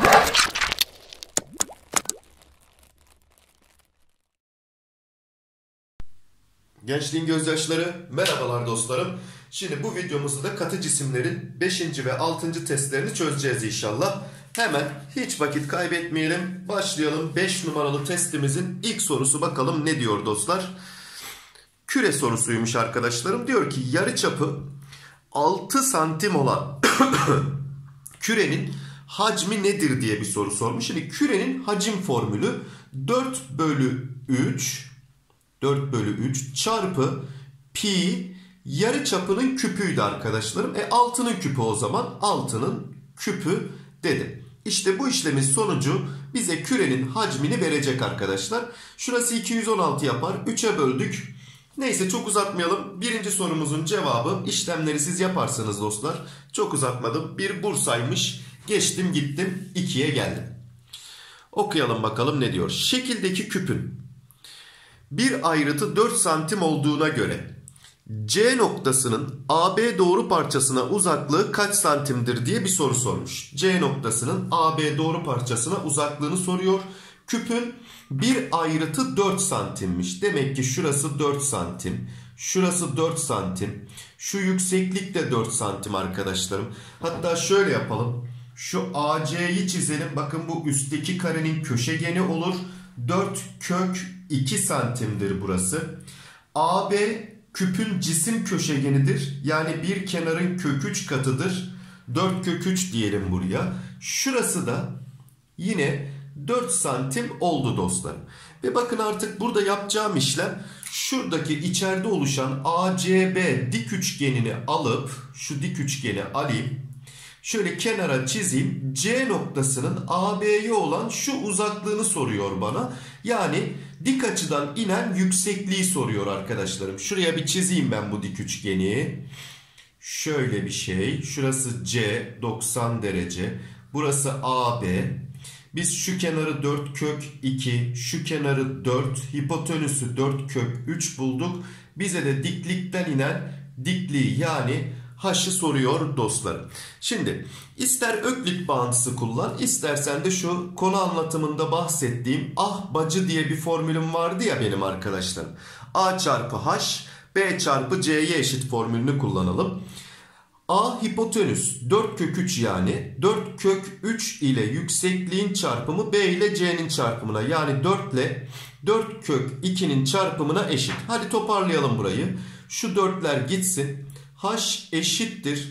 Gençliğin gözyaşları, merhabalar dostlarım. Şimdi bu videomuzda da katı cisimlerin 5. ve 6. testlerini çözeceğiz inşallah. Hemen hiç vakit kaybetmeyelim. Başlayalım 5 numaralı testimizin ilk sorusu, bakalım ne diyor dostlar. Küre sorusuymuş arkadaşlarım. Diyor ki yarıçapı 6 santim olan kürenin hacmi nedir diye bir soru sormuş. Şimdi kürenin hacim formülü 4/3 çarpı pi yarıçapının küpüydü arkadaşlarım. 6'nın küpü o zaman. 6'nın küpü dedim. İşte bu işlemin sonucu bize kürenin hacmini verecek arkadaşlar. Şurası 216 yapar. 3'e böldük. Neyse çok uzatmayalım. Birinci sorumuzun cevabı, işlemleri siz yaparsanız dostlar. Çok uzatmadım. Bir Bursa'ymış. Geçtim gittim 2'ye geldim. Okuyalım bakalım ne diyor. Şekildeki küpün bir ayrıtı 4 santim olduğuna göre C noktasının AB doğru parçasına uzaklığı kaç santimdir diye bir soru sormuş. C noktasının AB doğru parçasına uzaklığını soruyor. Küpün bir ayrıtı 4 santimmiş. Demek ki şurası 4 santim. Şurası 4 santim. Şu yükseklik de 4 santim arkadaşlarım. Hatta şöyle yapalım. Şu AC'yi çizelim. Bakın bu üstteki karenin köşegeni olur. 4 kök 2 santimdir burası. AB küpün cisim köşegenidir. Yani bir kenarın kök 3 katıdır. 4 kök 3 diyelim buraya. Şurası da yine 4 santim oldu dostlarım. Ve bakın artık burada yapacağım işlem, şuradaki içeride oluşan ACB dik üçgenini alıp, şu dik üçgeni alayım. Şöyle kenara çizeyim. C noktasının AB'ye olan şu uzaklığını soruyor bana. Yani dik açıdan inen yüksekliği soruyor arkadaşlarım. Şuraya bir çizeyim ben bu dik üçgeni. Şöyle bir şey. Şurası C 90 derece. Burası AB. Biz şu kenarı 4 kök 2, şu kenarı 4, hipotenüsü 4 kök 3 bulduk. Bize de diklikten inen dikliği yani H'ı soruyor dostlarım. Şimdi ister öklit bağıntısı kullan, istersen de şu konu anlatımında bahsettiğim bacı diye bir formülüm vardı ya benim arkadaşlarım. A çarpı H, B çarpı C'ye eşit formülünü kullanalım. A hipotenüs 4 kök 3 yani 4 kök 3 ile yüksekliğin çarpımı B ile C'nin çarpımına, yani 4 ile 4 kök 2'nin çarpımına eşit. Hadi toparlayalım burayı. Şu 4'ler gitsin. H eşittir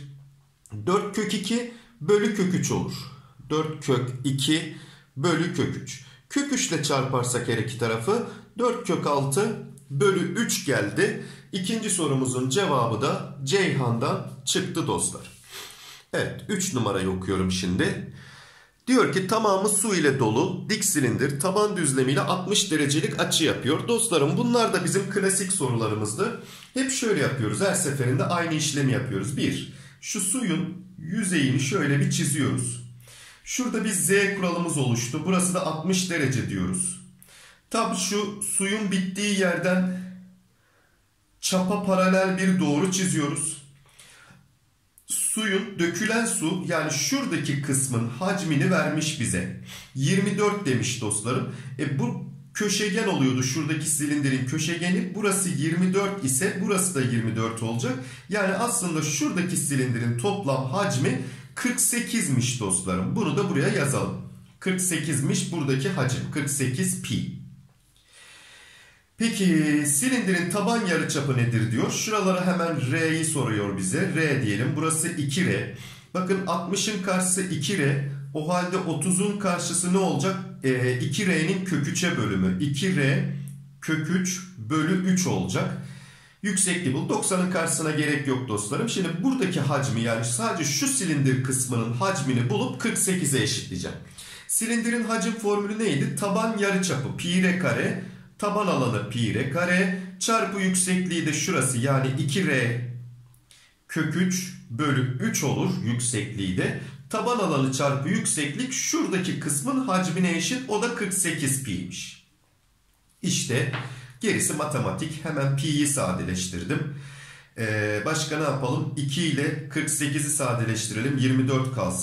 4 kök 2 bölü kök 3 olur. 4 kök 2 bölü kök 3. Kök 3 ile çarparsak her iki tarafı 4 kök 6 bölü 3 geldi. İkinci sorumuzun cevabı da Ceyhan'dan çıktı dostlar. Evet, 3 numarayı okuyorum şimdi. Diyor ki tamamı su ile dolu dik silindir taban düzlemiyle 60 derecelik açı yapıyor. Dostlarım bunlar da bizim klasik sorularımızdı. Hep şöyle yapıyoruz, her seferinde aynı işlemi yapıyoruz. Bir, şu suyun yüzeyini şöyle bir çiziyoruz. Şurada bir Z kuralımız oluştu. Burası da 60 derece diyoruz. Tabi şu suyun bittiği yerden çapa paralel bir doğru çiziyoruz. Suyun, dökülen su yani şuradaki kısmın hacmini vermiş bize. 24 demiş dostlarım. Bu köşegen oluyordu, şuradaki silindirin köşegeni. Burası 24 ise burası da 24 olacak. Yani aslında şuradaki silindirin toplam hacmi 48'miş dostlarım. Bunu da buraya yazalım. 48'miş buradaki hacim. 48 pi. Peki silindirin taban yarıçapı nedir diyor. Şuralara hemen R'yi soruyor bize. R diyelim. Burası 2R. Bakın 60'ın karşısı 2R. O halde 30'un karşısı ne olacak? 2R'nin kök 3'e bölümü. 2R kök 3 bölü 3 olacak. Yüksekliği bul. 90'ın karşısına gerek yok dostlarım. Şimdi buradaki hacmi, yani sadece şu silindir kısmının hacmini bulup 48'e eşitleyeceğim. Silindirin hacim formülü neydi? Taban yarıçapı pi r kare. Taban alanı pi r kare çarpı yüksekliği de şurası, yani 2r kök 3 bölü 3 olur yüksekliği de. Taban alanı çarpı yükseklik şuradaki kısmın hacmine eşit, o da 48 pi'ymiş. İşte gerisi matematik. Hemen pi'yi sadeleştirdim. Başka ne yapalım? 2 ile 48'i sadeleştirelim. 24 kalsın.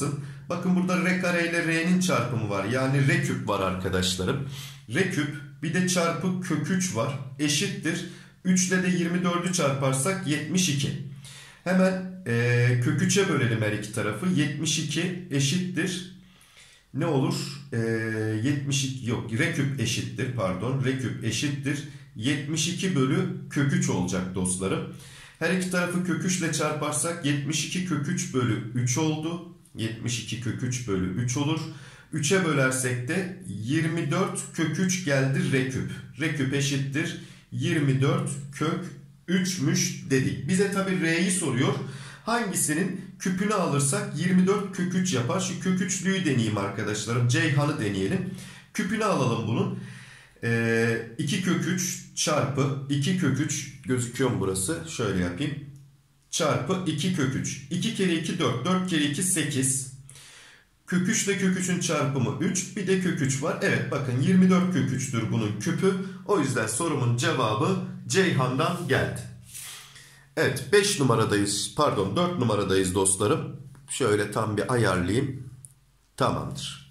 Bakın burada r kare ile r'nin çarpımı var. Yani r küp var arkadaşlarım. R küp bir de çarpı kök 3 var. Eşittir. 3 ile de 24'ü çarparsak 72. Hemen kök 3'e bölelim her iki tarafı. 72 eşittir. Ne olur? 72 yok. R küp eşittir. Pardon. R küp eşittir. 72 bölü kök 3 olacak dostlarım. Her iki tarafı kök 3 ile çarparsak 72 kök 3 bölü 3 oldu. 72 kök 3 bölü 3 olur. 3'e bölersek de 24 kök 3 geldi r küp. R küp eşittir. 24 kök 3'müş dedik. Bize tabi r'yi soruyor. Hangisinin küpünü alırsak 24 kök 3 yapar. Şu kök 3'lüyü deneyeyim arkadaşlarım. Ceyhan'ı deneyelim. Küpünü alalım bunun. 2 kök 3 çarpı 2 kök 3 gözüküyor mu burası? Şöyle yapayım. Çarpı 2 kök 3. 2 kere 2 4. 4 kere 2 8. Kök 3 ile kök 3'ün çarpımı 3. Bir de kök 3 var. Evet bakın 24 kök 3'tür bunun küpü. O yüzden sorumun cevabı Ceyhan'dan geldi. Evet 5 numaradayız. Pardon 4 numaradayız dostlarım. Şöyle tam bir ayarlayayım. Tamamdır.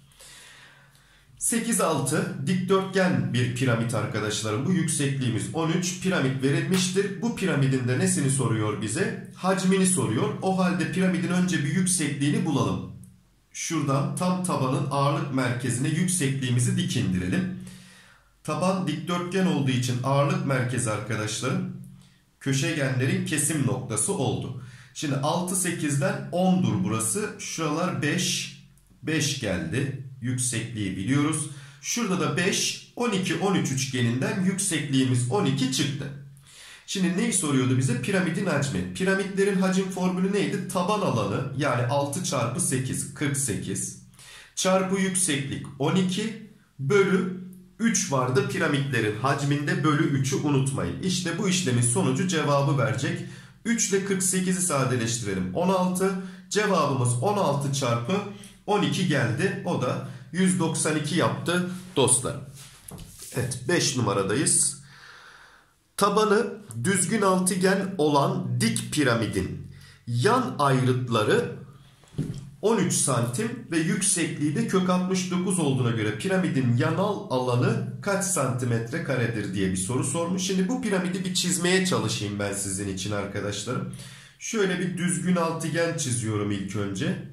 8-6 dikdörtgen bir piramit arkadaşlarım. Bu yüksekliğimiz 13. Piramit verilmiştir. Bu piramidin de nesini soruyor bize? Hacmini soruyor. O halde piramidin önce bir yüksekliğini bulalım. Şuradan tam tabanın ağırlık merkezine yüksekliğimizi dik indirelim. Taban dikdörtgen olduğu için ağırlık merkezi arkadaşlarım köşegenlerin kesim noktası oldu. Şimdi 6 8'den 10'dur burası. Şuralar 5. 5 geldi. Yüksekliği biliyoruz. Şurada da 5, 12, 13 üçgeninden yüksekliğimiz 12 çıktı. Şimdi neyi soruyordu bize? Piramidin hacmi. Piramitlerin hacim formülü neydi? Taban alanı yani 6 çarpı 8 48 çarpı yükseklik 12 bölü 3 vardı piramitlerin hacminde, bölü 3'ü unutmayın. İşte bu işlemin sonucu cevabı verecek. 3 ile 48'i sadeleştirelim. 16. Cevabımız 16 çarpı 12 geldi. O da 192 yaptı dostlar. Evet 5 numaradayız. Tabanı düzgün altıgen olan dik piramidin yan ayrıtları 13 santim ve yüksekliği de kök 69 olduğuna göre piramidin yanal alanı kaç santimetre karedir diye bir soru sormuş. Şimdi bu piramidi bir çizmeye çalışayım ben sizin için arkadaşlarım. Şöyle bir düzgün altıgen çiziyorum ilk önce.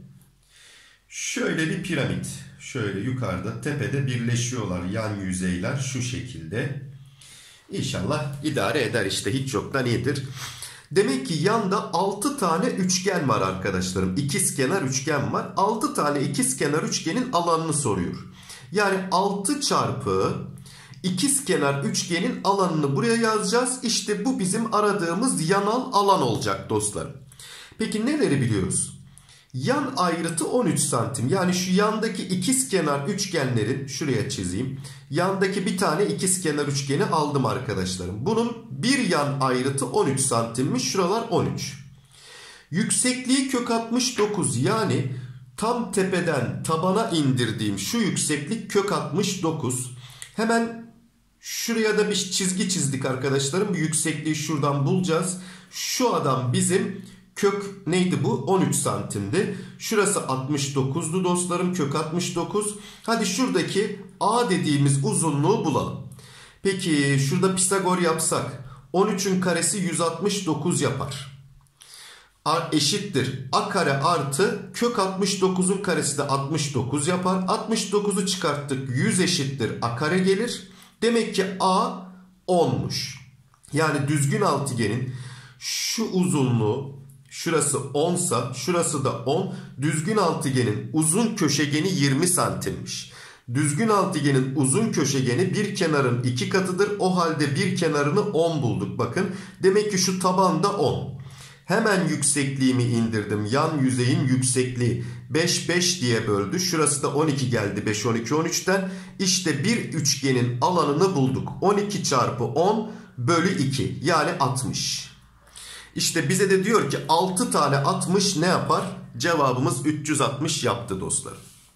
Şöyle bir piramit. Şöyle yukarıda tepede birleşiyorlar yan yüzeyler şu şekilde. İnşallah idare eder işte, hiç yoktan iyidir. Demek ki yanda 6 tane üçgen var arkadaşlarım. İkizkenar üçgen var. 6 tane ikizkenar üçgenin alanını soruyor. Yani 6 çarpı ikizkenar üçgenin alanını buraya yazacağız. İşte bu bizim aradığımız yanal alan olacak dostlarım. Peki neleri biliyoruz? Yan ayrıtı 13 santim. Yani şu yandaki ikizkenar üçgenlerin, şuraya çizeyim. Yandaki bir tane ikizkenar üçgeni aldım arkadaşlarım. Bunun bir yan ayrıtı 13 santimmiş. Şuralar 13. Yüksekliği kök 69. Yani tam tepeden tabana indirdiğim şu yükseklik kök 69. Hemen şuraya da bir çizgi çizdik arkadaşlarım. Bu yüksekliği şuradan bulacağız. Şu adam bizim kök neydi bu? 13 santimdi. Şurası 69'du dostlarım. Kök 69. Hadi şuradaki A dediğimiz uzunluğu bulalım. Peki şurada Pisagor yapsak 13'ün karesi 169 yapar. Eşittir. A kare artı kök 69'un karesi de 69 yapar. 69'u çıkarttık. 100 eşittir. A kare gelir. Demek ki A 10'muş. Yani düzgün altıgenin şu uzunluğu, şurası 10 sa şurası da 10. Düzgün altıgenin uzun köşegeni 20 santimmiş. Düzgün altıgenin uzun köşegeni bir kenarın 2 katıdır. O halde bir kenarını 10 bulduk bakın. Demek ki şu taban da 10. Hemen yüksekliğimi indirdim. Yan yüzeyin yüksekliği 5 5 diye böldü. Şurası da 12 geldi. 5 12 13'ten. İşte bir üçgenin alanını bulduk. 12 çarpı 10 bölü 2 yani 60. İşte bize de diyor ki 6 tane 60 ne yapar? Cevabımız 360 yaptı dostlar.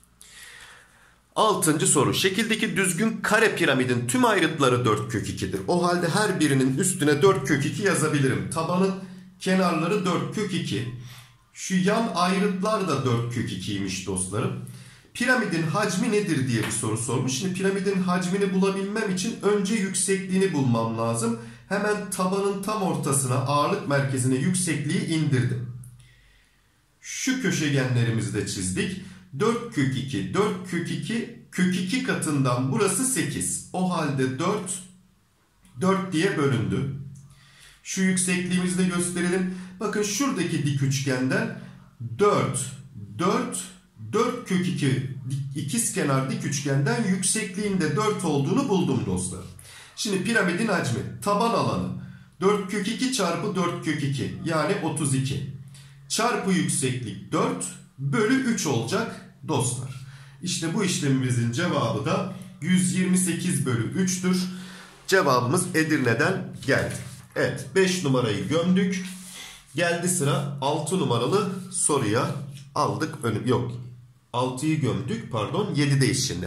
6. soru. Şekildeki düzgün kare piramidin tüm ayrıtları 4 kök 2'dir. O halde her birinin üstüne 4 kök 2 yazabilirim. Tabanın kenarları 4 kök 2. Şu yan ayrıtlar da 4 kök 2'ymiş dostlarım. Piramidin hacmi nedir diye bir soru sormuş. Şimdi piramidin hacmini bulabilmem için önce yüksekliğini bulmam lazım. Hemen tabanın tam ortasına, ağırlık merkezine yüksekliği indirdim. Şu köşegenlerimizi de çizdik. 4 kök 2, 4 kök 2, kök 2 katından burası 8. O halde 4 diye bölündü. Şu yüksekliğimizi de gösterelim. Bakın şuradaki dik üçgenden 4 kök 2 ikizkenar dik üçgenden yüksekliğinde 4 olduğunu buldum dostlar. Şimdi piramidin hacmi, taban alanı 4 kök 2 çarpı 4 kök 2 yani 32 çarpı yükseklik 4 bölü 3 olacak dostlar. İşte bu işlemimizin cevabı da 128 bölü 3'tür. Cevabımız Edirne'den geldi. Evet, 5 numarayı gömdük. Geldi sıra 6 numaralı soruya. Aldık. Yok. 6'yı gömdük. Pardon. 7'deyiz şimdi.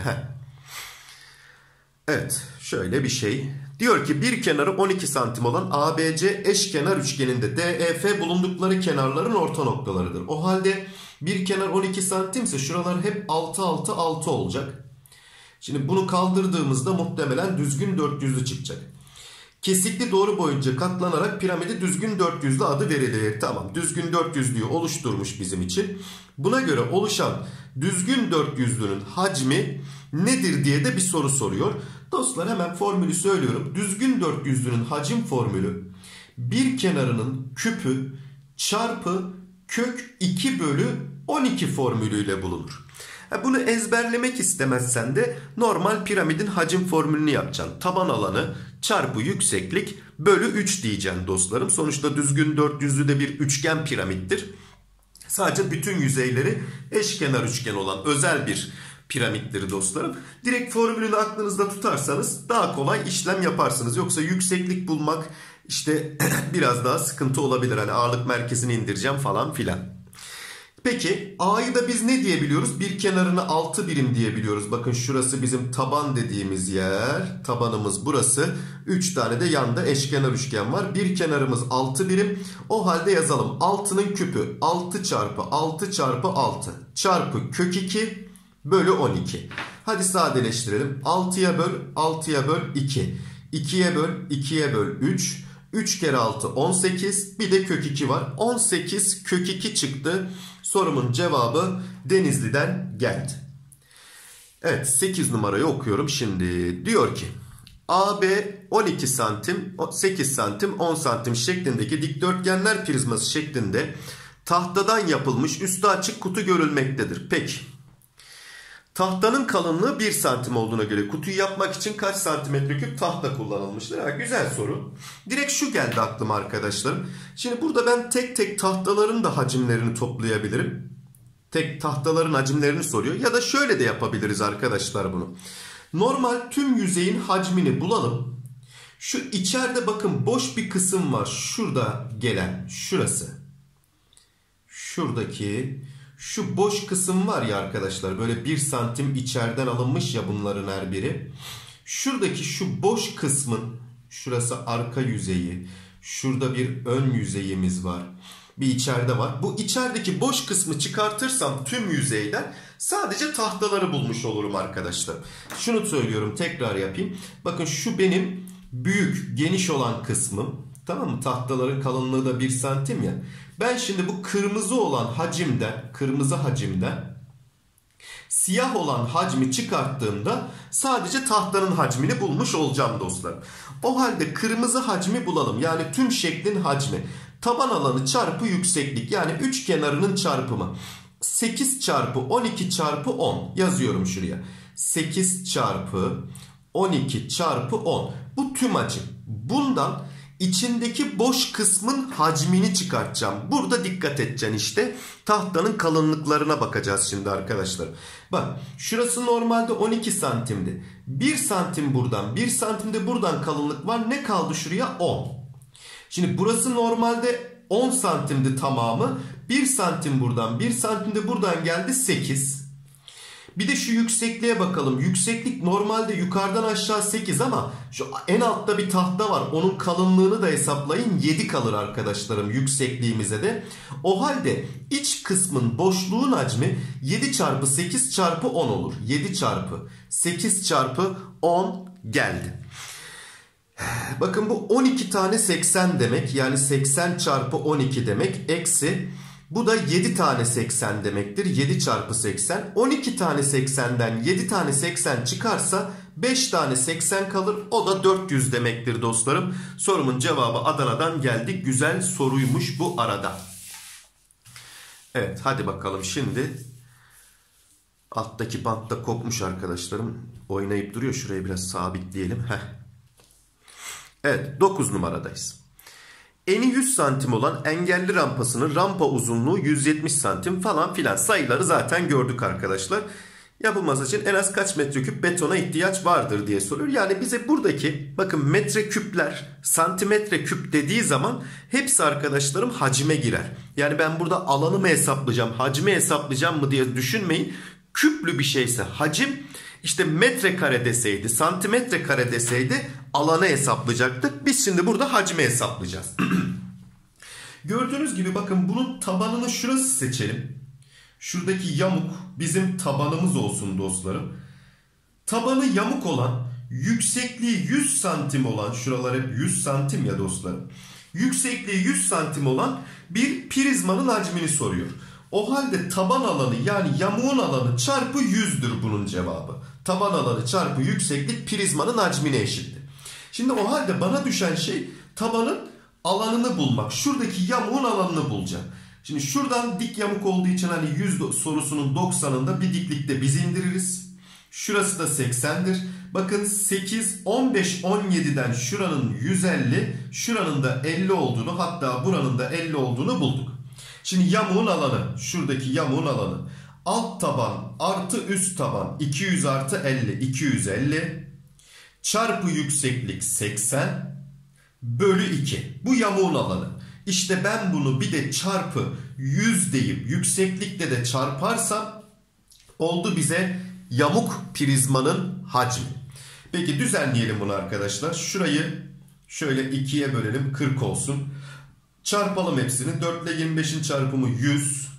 Evet. Şöyle bir şey. Diyor ki bir kenarı 12 santim olan ABC eşkenar üçgeninde DEF bulundukları kenarların orta noktalarıdır. O halde bir kenar 12 santimse şuralar hep 6 6 6 olacak. Şimdi bunu kaldırdığımızda muhtemelen düzgün 400'lü çıkacak. Kesikli doğru boyunca katlanarak piramide düzgün 400'lü adı verilir. Tamam, düzgün 400'lüyü oluşturmuş bizim için. Buna göre oluşan düzgün 400'lünün hacmi nedir diye de bir soru soruyor. Dostlar hemen formülü söylüyorum. Düzgün 400'lünün hacim formülü bir kenarının küpü çarpı kök 2 bölü 12 formülüyle bulunur. Bunu ezberlemek istemezsen de normal piramidin hacim formülünü yapacaksın. Taban alanı çarpı yükseklik bölü 3 diyeceksin dostlarım. Sonuçta düzgün 400'lü de bir üçgen piramittir. Sadece bütün yüzeyleri eşkenar üçgen olan özel bir piramittir dostlarım. Direkt formülünü aklınızda tutarsanız daha kolay işlem yaparsınız. Yoksa yükseklik bulmak işte biraz daha sıkıntı olabilir. Hani ağırlık merkezini indireceğim falan filan. Peki A'yı da biz ne diyebiliyoruz? Bir kenarını 6 birim diyebiliyoruz. Bakın şurası bizim taban dediğimiz yer. Tabanımız burası. 3 tane de yanda eşkenar üçgen var. Bir kenarımız 6 birim. O halde yazalım. 6'nın küpü 6 çarpı 6 çarpı 6 çarpı kök 2 bölü 12. Hadi sadeleştirelim. 6'ya böl 6'ya böl 2. 2'ye böl 2'ye böl 3. 3 kere 6 18. Bir de kök 2 var. 18 kök 2 çıktı. Sorumun cevabı Denizli'den geldi. Evet, 8 numarayı okuyorum şimdi. Diyor ki AB 12 santim, 8 santim, 10 santim şeklindeki dikdörtgenler prizması şeklinde tahtadan yapılmış üstü açık kutu görülmektedir. Peki. Tahtanın kalınlığı 1 santim olduğuna göre kutuyu yapmak için kaç santimetre küp tahta kullanılmıştır? Ha, güzel soru. Direkt şu geldi aklıma arkadaşlarım. Şimdi burada ben tek tek tahtaların da hacimlerini toplayabilirim. Tek tahtaların hacimlerini soruyor. Ya da şöyle de yapabiliriz arkadaşlar bunu. Normal tüm yüzeyin hacmini bulalım. Şu içeride bakın boş bir kısım var. Şurada gelen şurası. Şuradaki... Şu boş kısım var ya arkadaşlar, böyle 1 santim içeriden alınmış ya bunların her biri. Şuradaki şu boş kısmın, şurası arka yüzeyi, şurada bir ön yüzeyimiz var, bir içeride var. Bu içerideki boş kısmı çıkartırsam tüm yüzeyden sadece tahtaları bulmuş olurum arkadaşlar. Şunu söylüyorum, tekrar yapayım. Bakın şu benim büyük, geniş olan kısmım. Tamam mı? Tahtaların kalınlığı da 1 santim ya. Ben şimdi bu kırmızı olan hacimden, kırmızı hacimden siyah olan hacmi çıkarttığımda sadece tahtanın hacmini bulmuş olacağım dostlar. O halde kırmızı hacmi bulalım. Yani tüm şeklin hacmi. Taban alanı çarpı yükseklik. Yani üç kenarının çarpımı. 8 çarpı 12 çarpı 10 yazıyorum şuraya. 8 çarpı 12 çarpı 10. Bu tüm hacim. Bundan İçindeki boş kısmın hacmini çıkartacağım. Burada dikkat edeceksin işte. Tahtanın kalınlıklarına bakacağız şimdi arkadaşlar. Bak şurası normalde 12 santimdi. 1 santim buradan, 1 santim de buradan kalınlık var. Ne kaldı şuraya? 10. Şimdi burası normalde 10 santimdi tamamı. 1 santim buradan, 1 santim de buradan geldi 8. Bir de şu yüksekliğe bakalım. Yükseklik normalde yukarıdan aşağı 8 ama şu en altta bir tahta var. Onun kalınlığını da hesaplayın. 7 kalır arkadaşlarım yüksekliğimize de. O halde iç kısmın boşluğun hacmi 7 çarpı 8 çarpı 10 olur. 7 çarpı 8 çarpı 10 geldi. Bakın bu 12 tane 80 demek. Yani 80 çarpı 12 demek. Eksi bu da 7 tane 80 demektir. 7 çarpı 80. 12 tane 80'den 7 tane 80 çıkarsa 5 tane 80 kalır. O da 400 demektir dostlarım. Sorumun cevabı Adana'dan geldi. Güzel soruymuş bu arada. Evet, hadi bakalım şimdi. Alttaki bant da kopmuş arkadaşlarım. Oynayıp duruyor. Şurayı biraz sabitleyelim. Evet, 9 numaradayız. Eni 100 santim olan engelli rampasının rampa uzunluğu 170 santim falan filan, sayıları zaten gördük arkadaşlar. Yapılması için en az kaç metreküp betona ihtiyaç vardır diye soruyor. Yani bize buradaki bakın metreküpler santimetre küp dediği zaman hepsi arkadaşlarım hacime girer. Yani ben burada alanı mı hesaplayacağım, hacmi hesaplayacağım mı diye düşünmeyin. Küplü bir şeyse hacim, işte metrekare deseydi, santimetre kare deseydi alanı hesaplayacaktık. Biz şimdi burada hacmi hesaplayacağız. Gördüğünüz gibi bakın bunun tabanını şurası seçelim. Şuradaki yamuk bizim tabanımız olsun dostlarım. Tabanı yamuk olan, yüksekliği 100 santim olan, şuralar hep 100 santim ya dostlarım. Yüksekliği 100 santim olan bir prizmanın hacmini soruyor. O halde taban alanı yani yamuğun alanı çarpı 100'dür bunun cevabı. Taban alanı çarpı yükseklik prizmanın hacmine eşittir. Şimdi o halde bana düşen şey tabanın alanını bulmak. Şuradaki yamuğun alanını bulacağım. Şimdi şuradan dik yamuk olduğu için hani 100 sorusunun 90'ında bir diklikte biz indiririz. Şurası da 80'dir. Bakın 8, 15, 17'den şuranın 150, şuranın da 50 olduğunu, hatta buranın da 50 olduğunu bulduk. Şimdi yamuğun alanı, şuradaki yamuğun alanı. Alt taban artı üst taban 200 artı 50, 250 çarpı yükseklik 80 bölü 2. Bu yamuğun alanı. İşte ben bunu bir de çarpı 100 deyip yükseklikle de çarparsam oldu bize yamuk prizmanın hacmi. Peki düzenleyelim bunu arkadaşlar. Şurayı şöyle 2'ye bölelim, 40 olsun. Çarpalım hepsini. 4 ile 25'in çarpımı 100.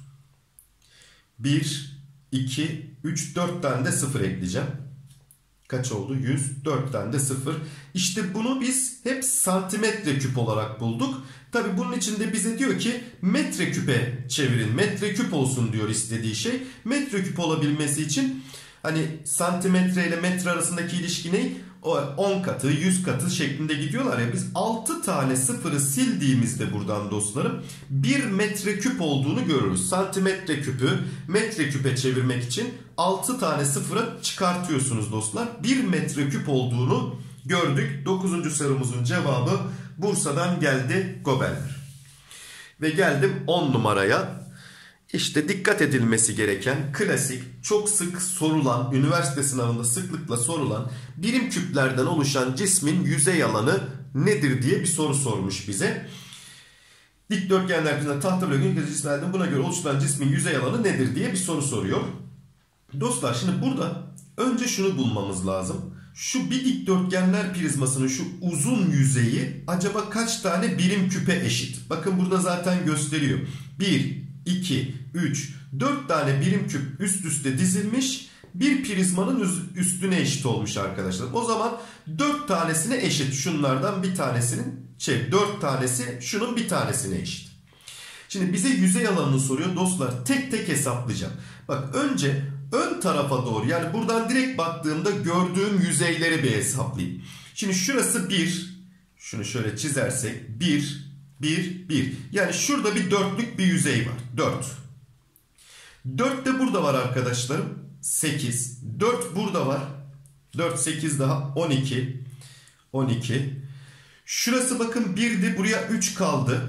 1, 2, 3, 4 tane de 0 ekleyeceğim. Kaç oldu? 100. 4 tane de 0. İşte bunu biz hep santimetre küp olarak bulduk. Tabi bunun içinde bize diyor ki metreküpe çevirin. Metreküp olsun diyor istediği şey. Metreküp olabilmesi için hani santimetre ile metre arasındaki ilişki ne? 10 katı, 100 katı şeklinde gidiyorlar ya. Biz 6 tane sıfırı sildiğimizde buradan dostlarım 1 metreküp olduğunu görürüz. Santimetre küpü metreküpe çevirmek için 6 tane sıfırı çıkartıyorsunuz dostlar. 1 metreküp olduğunu gördük. 9. sorumuzun cevabı Bursa'dan geldi Gobeller. Ve geldim 10 numaraya. İşte dikkat edilmesi gereken klasik, çok sık sorulan, üniversite sınavında sıklıkla sorulan birim küplerden oluşan cismin yüzey alanı nedir diye bir soru sormuş bize. Dikdörtgenler üzerinde tahta ve gün cisimlerden buna göre oluşturan cismin yüzey alanı nedir diye bir soru soruyor. Dostlar şimdi burada önce şunu bulmamız lazım. Şu bir dikdörtgenler prizmasının şu uzun yüzeyi acaba kaç tane birim küpe eşit? Bakın burada zaten gösteriyor. 1, 2, 3, 4 tane birim küp üst üste dizilmiş. Bir prizmanın üstüne eşit olmuş arkadaşlar. O zaman 4 tanesine eşit. Şunlardan bir tanesinin 4 tanesi şunun bir tanesine eşit. Şimdi bize yüzey alanını soruyor dostlar. Tek tek hesaplayacağım. Bak önce ön tarafa doğru, yani buradan direkt baktığımda gördüğüm yüzeyleri bir hesaplayayım. Şimdi şurası 1. Şunu şöyle çizersek 1, 1, 1. Yani şurada bir dörtlük bir yüzey var. 4. 4 de burada var arkadaşlarım. 8. 4 burada var. 4, 8 daha 12. 12. Şurası bakın 1'di. Buraya 3 kaldı.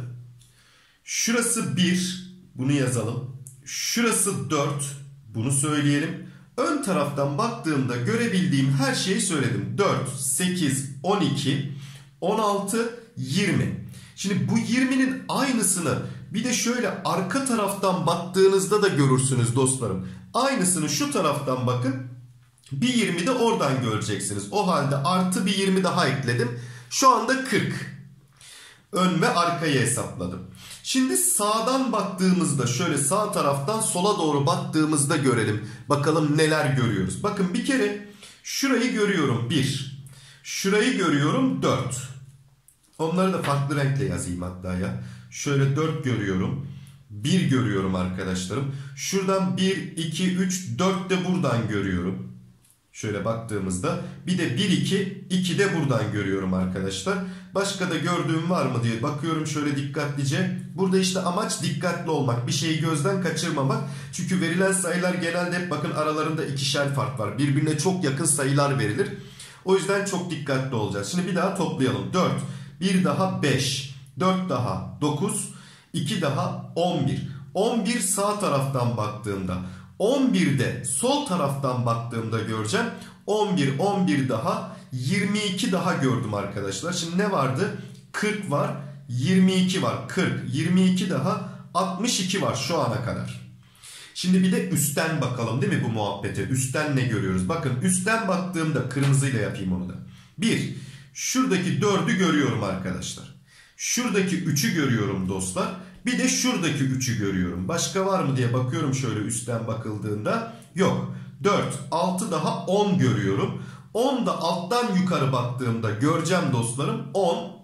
Şurası 1. Bunu yazalım. Şurası 4. Bunu söyleyelim. Ön taraftan baktığımda görebildiğim her şeyi söyledim. 4, 8, 12, 16, 20. Şimdi bu 20'nin aynısını bir de şöyle arka taraftan baktığınızda da görürsünüz dostlarım. Aynısını şu taraftan bakın. Bir 20 de oradan göreceksiniz. O halde artı bir 20 daha ekledim. Şu anda 40. Ön ve arkayı hesapladım. Şimdi sağdan baktığımızda şöyle sağ taraftan sola doğru baktığımızda görelim. Bakalım neler görüyoruz. Bakın bir kere şurayı görüyorum 1. Şurayı görüyorum 4. Onları da farklı renkle yazayım hatta ya. Şöyle 4 görüyorum. 1 görüyorum arkadaşlarım. Şuradan 1, 2, 3, 4 de buradan görüyorum. Şöyle baktığımızda bir de 1, 2, 2 de buradan görüyorum arkadaşlar. Başka da gördüğüm var mı diye bakıyorum şöyle dikkatlice. Burada işte amaç dikkatli olmak. Bir şeyi gözden kaçırmamak. Çünkü verilen sayılar genelde hep bakın aralarında ikişer fark var. Birbirine çok yakın sayılar verilir. O yüzden çok dikkatli olacağız. Şimdi bir daha toplayalım. 4, 1 daha 5, 4 daha 9, 2 daha 11. 11 sağ taraftan baktığımda. 11'de sol taraftan baktığımda göreceğim. 11, 11 daha 22 daha gördüm arkadaşlar. Şimdi ne vardı? 40 var, 22 var. 40, 22 daha 62 var şu ana kadar. Şimdi bir de üstten bakalım değil mi bu muhabbete? Üstten ne görüyoruz? Bakın üstten baktığımda kırmızıyla yapayım onu da. 1, şuradaki 4'ü görüyorum arkadaşlar. Şuradaki 3'ü görüyorum dostlar. Bir de şuradaki 3'ü görüyorum. Başka var mı diye bakıyorum şöyle üstten bakıldığında. Yok. 4, 6 daha 10 görüyorum. 10 da alttan yukarı baktığımda göreceğim dostlarım. 10,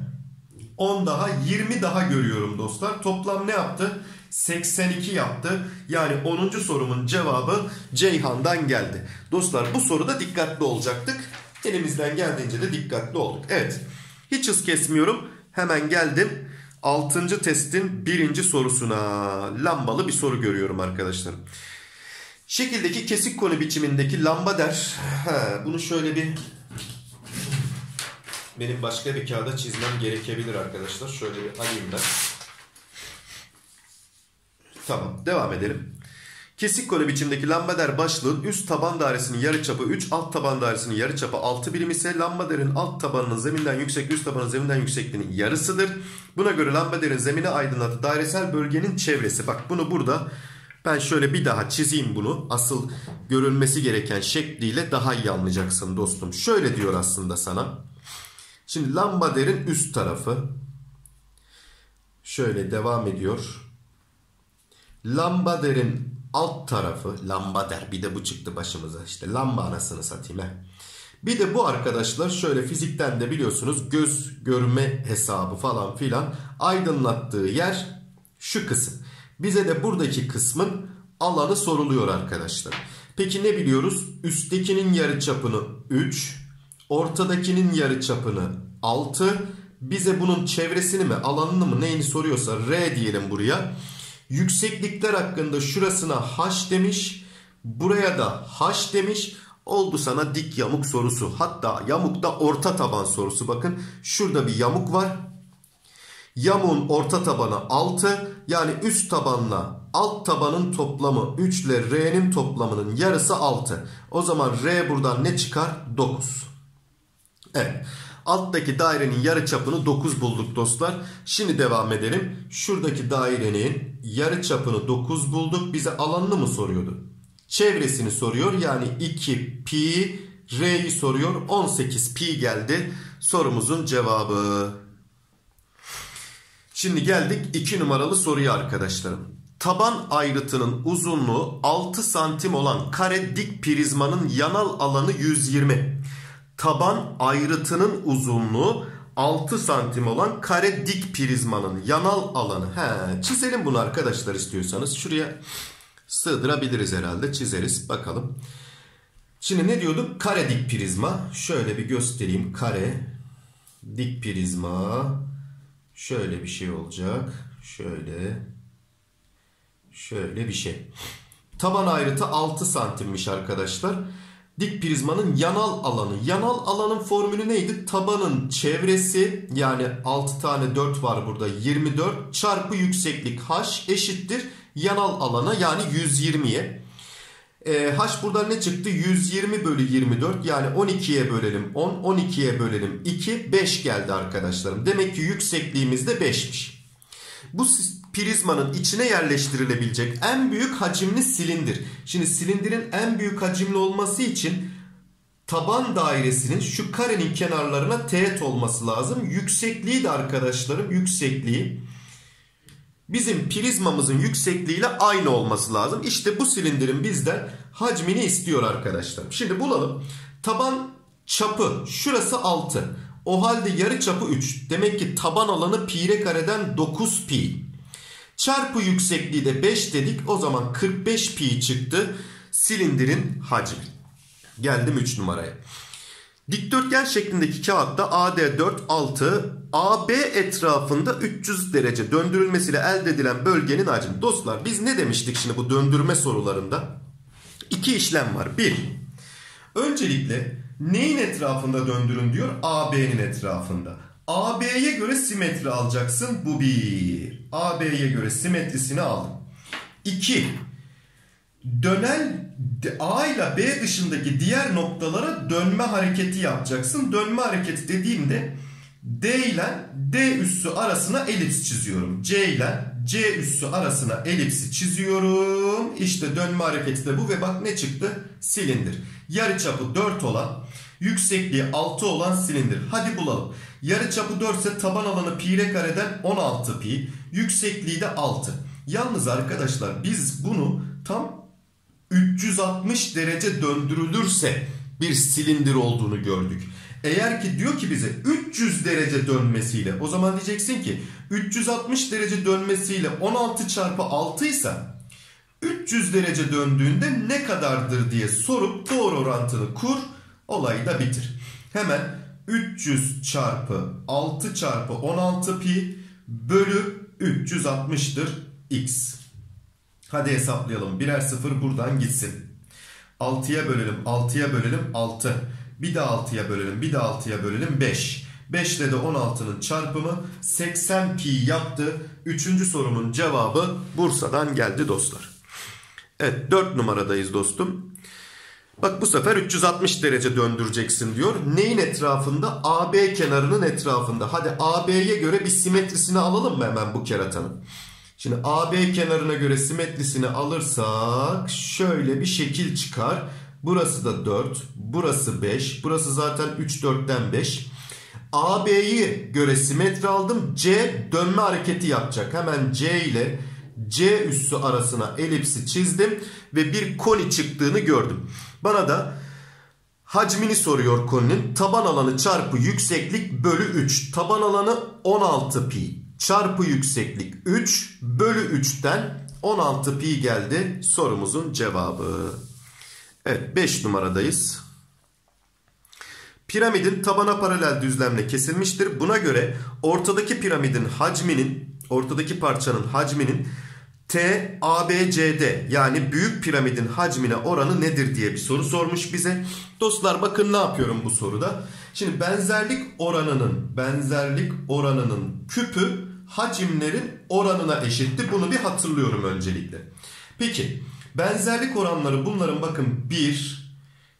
10 daha 20 daha görüyorum dostlar. Toplam ne yaptı? 82 yaptı. Yani 10. sorumun cevabı Ceyhan'dan geldi. Dostlar bu soruda dikkatli olacaktık. Elimizden geldiğince de dikkatli olduk. Evet. Hiç hız kesmiyorum. Hemen geldim. 6. testin 1. sorusuna. Lambalı bir soru görüyorum arkadaşlar. Şekildeki kesik konu biçimindeki lambader. Bunu şöyle bir benim başka bir kağıda çizmem gerekebilir arkadaşlar. Şöyle bir alayım ben. Tamam, devam edelim. Kesik konu biçimdeki lambader başlığın üst taban dairesinin yarıçapı 3, alt taban dairesinin yarıçapı 6 birim ise lambaderin alt tabanının zeminden yüksek, üst tabanın zeminden yüksekliğinin yarısıdır. Buna göre lambaderin zemini aydınlatı dairesel bölgenin çevresi. Bak bunu burada ben şöyle bir daha çizeyim bunu. Asıl görülmesi gereken şekliyle daha iyi anlayacaksın dostum. Şöyle diyor aslında sana. Şimdi lambaderin üst tarafı. Şöyle devam ediyor. Lambaderin alt tarafı, lambader, bir de bu çıktı başımıza işte lamba anasını satayım he. Bir de bu arkadaşlar şöyle fizikten de biliyorsunuz göz görme hesabı falan filan aydınlattığı yer şu kısım. Bize de buradaki kısmın alanı soruluyor arkadaşlar. Peki ne biliyoruz? Üsttekinin yarıçapını 3, ortadakinin yarıçapını 6. Bize bunun çevresini mi, alanını mı, neyini soruyorsa R diyelim buraya. Yükseklikler hakkında şurasına H demiş. Buraya da H demiş. Oldu sana dik yamuk sorusu. Hatta yamukta orta taban sorusu. Bakın şurada bir yamuk var. Yamuğun orta tabanı 6. Yani üst tabanla alt tabanın toplamı 3 ile R'nin toplamının yarısı 6. O zaman R buradan ne çıkar? 9. Evet. Alttaki dairenin yarıçapını 9 bulduk dostlar. Şimdi devam edelim. Şuradaki dairenin yarıçapını 9 bulduk. Bize alanını mı soruyordu? Çevresini soruyor. Yani 2 pi R'yi soruyor. 18 pi geldi. Sorumuzun cevabı. Şimdi geldik 2 numaralı soruya arkadaşlarım. Taban ayrıtının uzunluğu 6 santim olan kare dik prizmanın yanal alanı 120. Taban ayrıtının uzunluğu 6 santim olan kare dik prizmanın yanal alanı. Çizelim bunu arkadaşlar istiyorsanız. Şuraya sığdırabiliriz herhalde. Çizeriz bakalım. Şimdi ne diyorduk? Kare dik prizma. Şöyle bir göstereyim. Kare dik prizma. Şöyle bir şey olacak. Şöyle bir şey. Taban ayrıtı 6 santimmiş arkadaşlar. Dik prizmanın yanal alanı. Yanal alanın formülü neydi? Tabanın çevresi, yani 6 tane 4 var burada, 24 çarpı yükseklik h eşittir yanal alana, yani 120'ye. H buradan ne çıktı? 120 bölü 24, yani 12'ye bölelim 10, 12'ye bölelim 2, 5 geldi arkadaşlarım. Demek ki yüksekliğimiz de 5'miş. Bu prizmanın içine yerleştirilebilecek en büyük hacimli silindir. Şimdi silindirin en büyük hacimli olması için taban dairesinin şu karenin kenarlarına teğet olması lazım. Yüksekliği de arkadaşlarım, yüksekliği bizim prizmamızın yüksekliğiyle aynı olması lazım. İşte bu silindirin bizden hacmini istiyor arkadaşlar. Şimdi bulalım. Taban çapı şurası 6. O halde yarı çapı 3. Demek ki taban alanı pi r kareden 9 pi. Çarpı yüksekliği de 5 dedik. O zaman 45 pi çıktı silindirin hacmi. Geldim 3 numaraya. Dikdörtgen şeklindeki kağıtta AD 4, 6, AB etrafında 300 derece döndürülmesiyle elde edilen bölgenin hacmi. Dostlar biz ne demiştik şimdi bu döndürme sorularında? İki işlem var. Bir, öncelikle neyin etrafında döndürün diyor? AB'nin etrafında. AB'ye göre simetri alacaksın. Bu bir. AB'ye göre simetrisini aldım. İki, dönen A ile B dışındaki diğer noktalara dönme hareketi yapacaksın. Dönme hareketi dediğimde D ile D üssü arasına elips çiziyorum. C ile C üssü arasına elipsi çiziyorum. İşte dönme hareketi de bu ve bak ne çıktı? Silindir. Yarıçapı 4 olan, yüksekliği 6 olan silindir. Hadi bulalım. Yarıçapı 4 ise taban alanı pi r kareden 16 pi. Yüksekliği de 6. Yalnız arkadaşlar biz bunu tam 360 derece döndürülürse bir silindir olduğunu gördük. Eğer ki diyor ki bize 300 derece dönmesiyle, o zaman diyeceksin ki 360 derece dönmesiyle 16 çarpı 6 ise 300 derece döndüğünde ne kadardır diye sorup doğru orantını kur, olayı da bitir. Hemen 300 çarpı 6 çarpı 16 pi bölü 360'tır x. Hadi hesaplayalım. Birer sıfır buradan gitsin. 6'ya bölelim. 6'ya bölelim. 6. Bir de 6'ya bölelim. Bir de 6'ya bölelim. 5. 5 ile de 16'nın çarpımı 80 pi yaptı. Üçüncü sorumun cevabı Bursa'dan geldi dostlar. Evet 4 numaradayız dostum. Bak bu sefer 360 derece döndüreceksin diyor. Neyin etrafında? AB kenarının etrafında. Hadi AB'ye göre bir simetrisini alalım mı hemen bu keratanın? Şimdi AB kenarına göre simetrisini alırsak şöyle bir şekil çıkar. Burası da 4, burası 5, burası zaten 3, 4'ten 5. AB'yi göre simetri aldım. C dönme hareketi yapacak. Hemen C ile C üssü arasına elipsi çizdim ve bir koni çıktığını gördüm. Bana da hacmini soruyor koninin. Taban alanı çarpı yükseklik bölü 3. Taban alanı 16 pi. Çarpı yükseklik 3 bölü 3'ten 16 pi geldi sorumuzun cevabı. Evet 5 numaradayız. Piramidin tabana paralel düzlemle kesilmiştir. Buna göre ortadaki piramidin hacminin, ortadaki parçanın hacminin T, A, B, C'de yani büyük piramidin hacmine oranı nedir diye bir soru sormuş bize. Dostlar bakın ne yapıyorum bu soruda. Şimdi benzerlik oranının küpü hacimlerin oranına eşitti. Bunu bir hatırlıyorum öncelikle. Peki benzerlik oranları bunların bakın 1,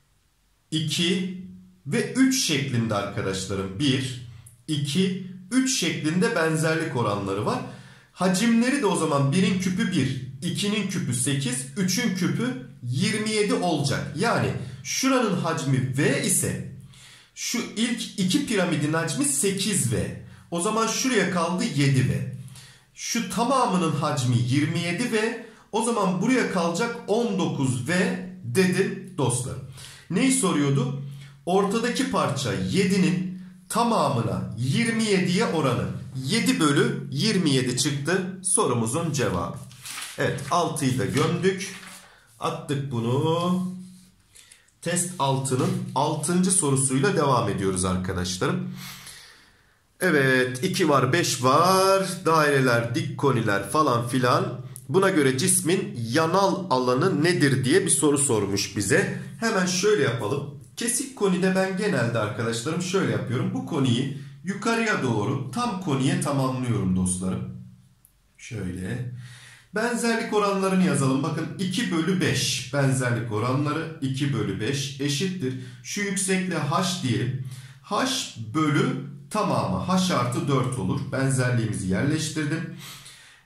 2 ve 3 şeklinde arkadaşlarım. 1, 2, 3 şeklinde benzerlik oranları var. Hacimleri de o zaman 1'in küpü 1, 2'nin küpü 8, 3'ün küpü 27 olacak. Yani şuranın hacmi V ise şu ilk iki piramidin hacmi 8V. O zaman şuraya kaldı 7V. Şu tamamının hacmi 27V. O zaman buraya kalacak 19V dedim dostlar. Neyi soruyordu? Ortadaki parça 7'nin tamamına 27'ye oranı. 7 bölü 27 çıktı sorumuzun cevabı. Evet 6'yı da gömdük. Attık bunu. Test 6'nın 6. sorusuyla devam ediyoruz arkadaşlarım. Evet 2 var 5 var. Daireler, dik koniler falan filan. Buna göre cismin yanal alanı nedir diye bir soru sormuş bize. Hemen şöyle yapalım. Kesik konide ben genelde arkadaşlarım şöyle yapıyorum. Bu koniyi yukarıya doğru tam koniye tamamlıyorum dostlarım. Şöyle. Benzerlik oranlarını yazalım. Bakın 2 bölü 5 benzerlik oranları 2 bölü 5 eşittir. Şu yüksekliğe h diyelim. H bölü tamamı h artı 4 olur. Benzerliğimizi yerleştirdim.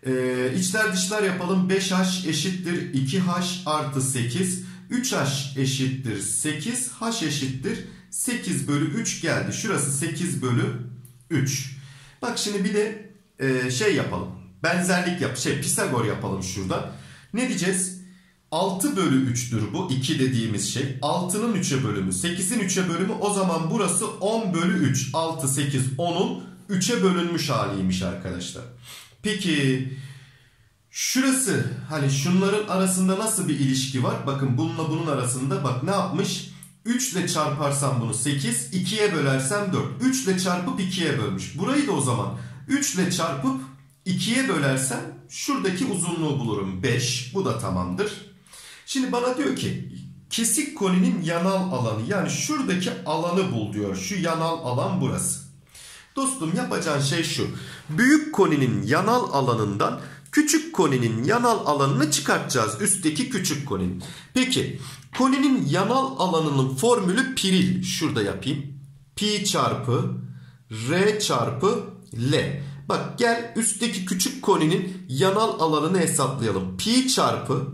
İçler dışlar yapalım. 5h eşittir 2h artı 8. 3h eşittir 8. H eşittir 8 bölü 3 geldi. Şurası 8 bölü 3. Bak şimdi bir de şey yapalım. Benzerlik Pisagor yapalım şurada. Ne diyeceğiz? 6 bölü 3'tür bu. 2 dediğimiz şey. 6'nın 3'e bölümü. 8'in 3'e bölümü. O zaman burası 10 bölü 3. 6, 8, 10'un 3'e bölünmüş haliymiş arkadaşlar. Peki şurası, hani şunların arasında nasıl bir ilişki var? Bakın bununla bunun arasında bak ne yapmış? 3 ile çarparsam bunu 8, 2'ye bölersem 4. 3 ile çarpıp 2'ye bölmüş. Burayı da o zaman 3 ile çarpıp 2'ye bölersem şuradaki uzunluğu bulurum. 5. Bu da tamamdır. Şimdi bana diyor ki kesik koninin yanal alanı, yani şuradaki alanı bul diyor. Şu yanal alan burası. Dostum yapacağın şey şu. Büyük koninin yanal alanından küçük koninin yanal alanını çıkartacağız. Üstteki küçük koninin. Peki koninin yanal alanının formülü piril. Şurada yapayım. Pi çarpı r çarpı l. Bak gel üstteki küçük koninin yanal alanını hesaplayalım. Pi çarpı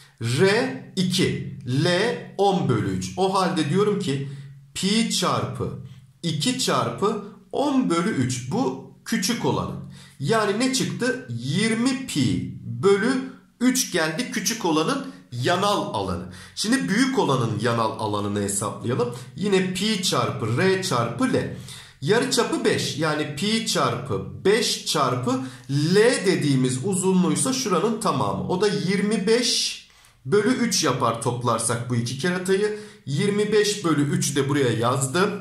r 2, l 10 bölü 3. O halde diyorum ki pi çarpı 2 çarpı 10 bölü 3. Bu küçük olanın. Yani ne çıktı? 20 pi bölü 3 geldi küçük olanın yanal alanı. Şimdi büyük olanın yanal alanını hesaplayalım. Yine pi çarpı r çarpı l. Yarıçapı 5. Yani pi çarpı 5 çarpı l dediğimiz uzunluğuysa şuranın tamamı. O da 25 bölü 3 yapar toplarsak bu iki keratayı. 25 bölü 3'ü de buraya yazdım.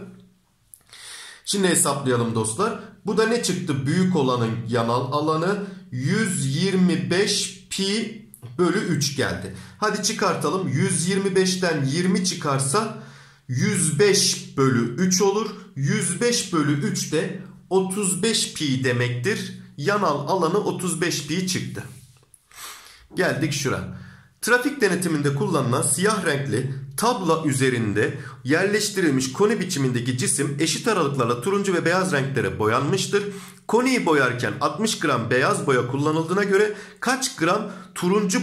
Şimdi hesaplayalım dostlar. Bu da ne çıktı? Büyük olanın yanal alanı 125 pi bölü 3 geldi. Hadi çıkartalım. 125'ten 20 çıkarsa 105 bölü 3 olur. 105 bölü 3 de 35 pi demektir. Yanal alanı 35 pi çıktı. Geldik şuraya. Trafik denetiminde kullanılan siyah renkli tabla üzerinde yerleştirilmiş koni biçimindeki cisim eşit aralıklarla turuncu ve beyaz renklere boyanmıştır. Koniyi boyarken 60 gram beyaz boya kullanıldığına göre kaç gram turuncu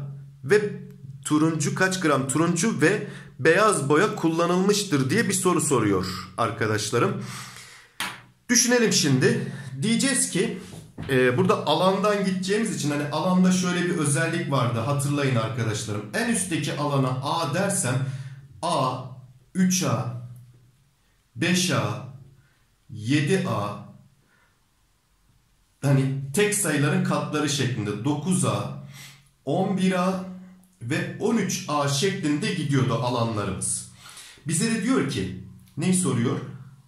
ve beyaz boya kullanılmıştır diye bir soru soruyor arkadaşlarım. Düşünelim şimdi. Diyeceğiz ki burada alandan gideceğimiz için, hani alanda şöyle bir özellik vardı, hatırlayın arkadaşlarım. En üstteki alana A dersem A, 3A, 5A, 7A, hani tek sayıların katları şeklinde 9A, 11A ve 13A şeklinde gidiyordu alanlarımız. Bize de diyor ki, neyi soruyor?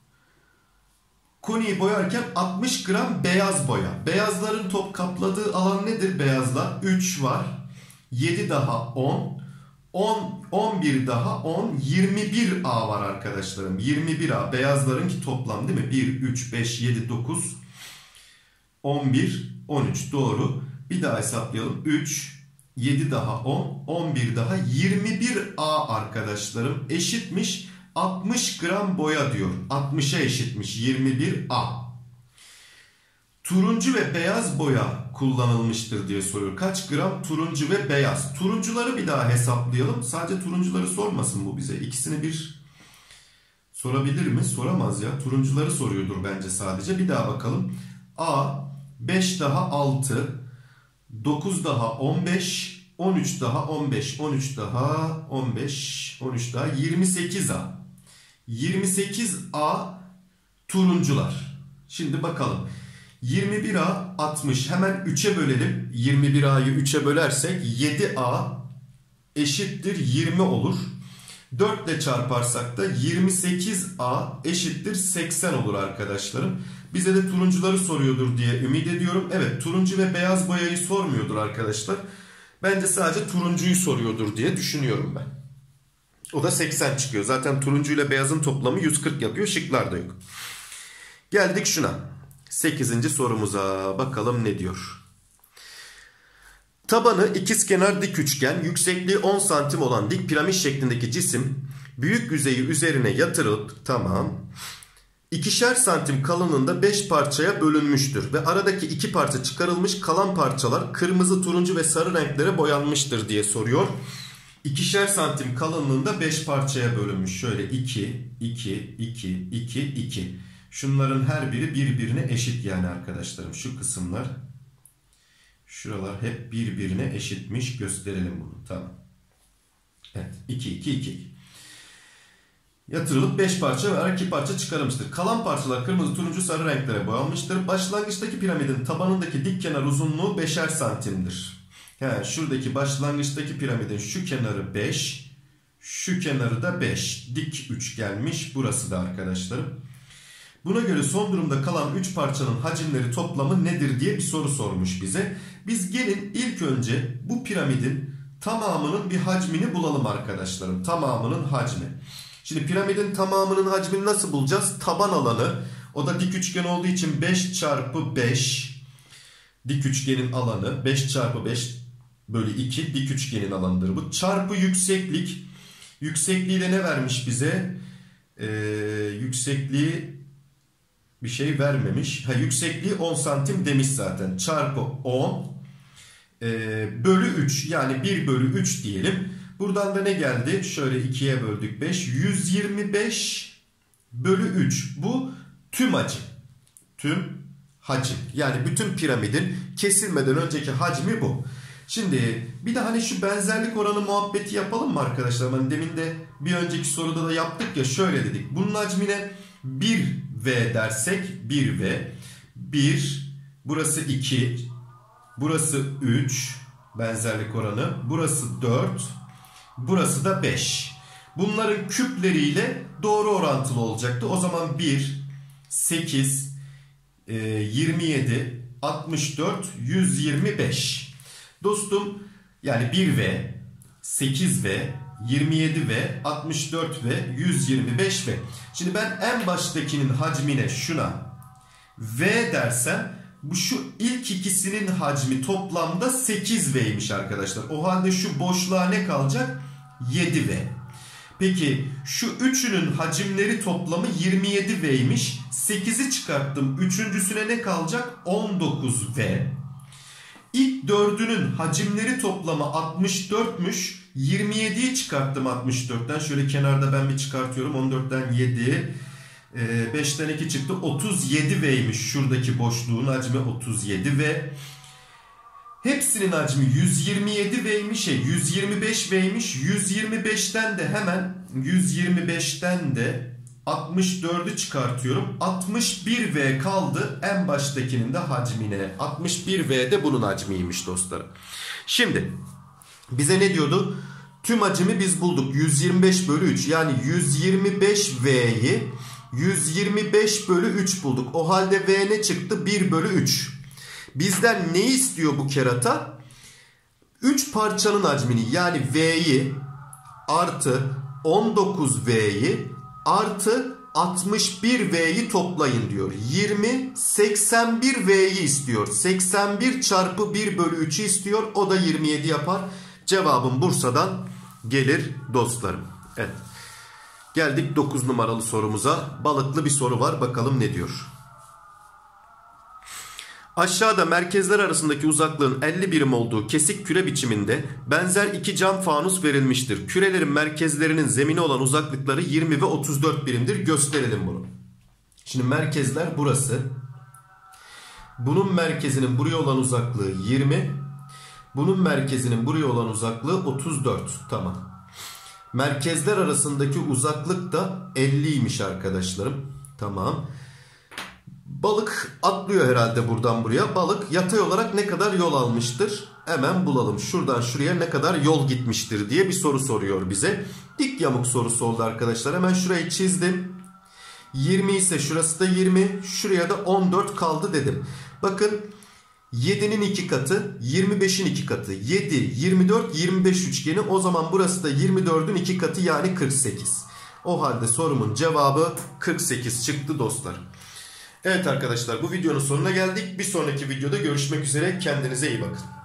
Koniyi boyarken 60 gram beyaz boya. Beyazların top kapladığı alan nedir beyazlar? 3 var. 7 daha 10. 11 daha 10. 21A var arkadaşlarım. 21A. Beyazlarınki toplam değil mi? 1, 3, 5, 7, 9, 11, 13. Doğru. Bir daha hesaplayalım. 3, 7 daha 10. 11 daha 21A arkadaşlarım. Eşitmiş 60 gram boya diyor. 60'a eşitmiş 21A. Turuncu ve beyaz boya kullanılmıştır diye soruyor. Kaç gram turuncu ve beyaz? Turuncuları bir daha hesaplayalım. Sadece turuncuları sormasın bu bize. İkisini bir sorabilir mi? Soramaz ya. Turuncuları soruyordur bence sadece. Bir daha bakalım. A 5 daha 6, 9 daha 15, 13 daha 15, 13 daha 15, 13 daha 28A. 28A turuncular. Şimdi bakalım. 21A 60. Hemen 3'e bölelim. 21A'yı 3'e bölersek 7A eşittir 20 olur. 4 ile çarparsak da 28A eşittir 80 olur arkadaşlarım. Bize de turuncuları soruyordur diye ümit ediyorum. Evet, turuncu ve beyaz boyayı sormuyordur arkadaşlar. Bence sadece turuncuyu soruyordur diye düşünüyorum ben. O da 80 çıkıyor. Zaten turuncu ile beyazın toplamı 140 yapıyor. Şıklar da yok. Geldik şuna. 8. sorumuza. Bakalım ne diyor. Tabanı ikizkenar dik üçgen, yüksekliği 10 santim olan dik piramit şeklindeki cisim büyük yüzeyi üzerine yatırılıp, tamam, İkişer santim kalınlığında 5 parçaya bölünmüştür ve aradaki 2 parça çıkarılmış, kalan parçalar kırmızı, turuncu ve sarı renklere boyanmıştır diye soruyor. İkişer santim kalınlığında 5 parçaya bölünmüş. Şöyle 2, 2, 2, 2, 2. Şunların her biri birbirine eşit yani arkadaşlarım. Şu kısımlar, şuralar hep birbirine eşitmiş. Gösterelim bunu. Tamam. Evet. 2, 2, 2. Yatırılıp 5 parça ve 2 parça çıkarılmıştır. Kalan parçalar kırmızı, turuncu, sarı renklere boyanmıştır. Başlangıçtaki piramidin tabanındaki dik kenar uzunluğu 5'er santimdir. Şuradaki başlangıçtaki piramidin şu kenarı 5, şu kenarı da 5. Dik üçgenmiş burası da arkadaşlarım. Buna göre son durumda kalan 3 parçanın hacimleri toplamı nedir diye bir soru sormuş bize. Biz gelin ilk önce bu piramidin tamamının bir hacmini bulalım arkadaşlarım. Tamamının hacmi. Şimdi piramidin tamamının hacmini nasıl bulacağız? Taban alanı, o da dik üçgen olduğu için 5 çarpı 5 dik üçgenin alanı, 5 çarpı 5 bölü 2 dik üçgenin alanıdır bu. Çarpı yükseklik. Yüksekliği de ne vermiş bize? Yüksekliği bir şey vermemiş. Yüksekliği 10 santim demiş zaten. Çarpı 10 bölü 3, yani 1 bölü 3 diyelim. Buradan da ne geldi? Şöyle 2'ye böldük 5. 125 bölü 3. Bu tüm hacim. Tüm hacim. Yani bütün piramidin kesilmeden önceki hacmi bu. Şimdi bir de hani şu benzerlik oranı muhabbeti yapalım mı arkadaşlar? Hani demin de bir önceki soruda da yaptık ya, şöyle dedik. Bunun hacmine 1V dersek 1V. 1, burası 2, burası 3 benzerlik oranı. Burası 4, burası da 5. Bunların küpleriyle doğru orantılı olacaktı. O zaman 1, 8, 27, 64, 125. Dostum yani 1V, 8V, 27V, 64V, 125V. Şimdi ben en baştakinin hacmine şuna V dersem, bu şu ilk ikisinin hacmi toplamda 8V'ymiş arkadaşlar. O halde şu boşluğa ne kalacak? 7V. Peki şu üçünün hacimleri toplamı 27V'ymiş. 8'i çıkarttım. Üçüncüsüne ne kalacak? 19V. İlk dördünün hacimleri toplamı 64'müş. 27'yi çıkarttım 64'ten. Şöyle kenarda ben bir çıkartıyorum. 14'ten 7. 5'ten 2 çıktı. 37V'ymiş. Şuradaki boşluğun hacmi 37V. Hepsinin hacmi 127V'ymiş. 125V'ymiş. 125'ten de hemen 64'ü çıkartıyorum. 61V kaldı en baştakinin de hacmine. 61V de bunun hacmiymiş dostlarım. Şimdi bize ne diyordu? Tüm hacmi biz bulduk. 125 bölü 3. Yani 125V'yi 125 bölü 3 bulduk. O halde V ne çıktı? 1 bölü 3. Bizden ne istiyor bu kerata? 3 parçanın hacmini, yani V'yi artı 19V'yi artı 61V'yi toplayın diyor. 81V'yi istiyor. 81 çarpı 1 bölü 3'ü istiyor. O da 27 yapar. Cevabım Bursa'dan gelir dostlarım. Evet. Geldik 9 numaralı sorumuza. Balıklı bir soru var. Bakalım ne diyor. Aşağıda merkezler arasındaki uzaklığın 50 birim olduğu kesik küre biçiminde benzer iki cam fanus verilmiştir. Kürelerin merkezlerinin zemine olan uzaklıkları 20 ve 34 birimdir. Gösterelim bunu. Şimdi merkezler burası. Bunun merkezinin buraya olan uzaklığı 20. Bunun merkezinin buraya olan uzaklığı 34. Tamam. Merkezler arasındaki uzaklık da 50'ymiş arkadaşlarım. Tamam. Balık atlıyor herhalde buradan buraya. Balık yatay olarak ne kadar yol almıştır? Hemen bulalım. Şuradan şuraya ne kadar yol gitmiştir diye bir soru soruyor bize. Dik yamuk sorusu oldu arkadaşlar. Hemen şurayı çizdim. 20 ise şurası da 20. Şuraya da 14 kaldı dedim. Bakın 7'nin 2 katı, 25'in 2 katı. 7, 24, 25 üçgeni. O zaman burası da 24'ün 2 katı, yani 48. O halde sorumun cevabı 48 çıktı dostlar. Evet arkadaşlar, bu videonun sonuna geldik. Bir sonraki videoda görüşmek üzere. Kendinize iyi bakın.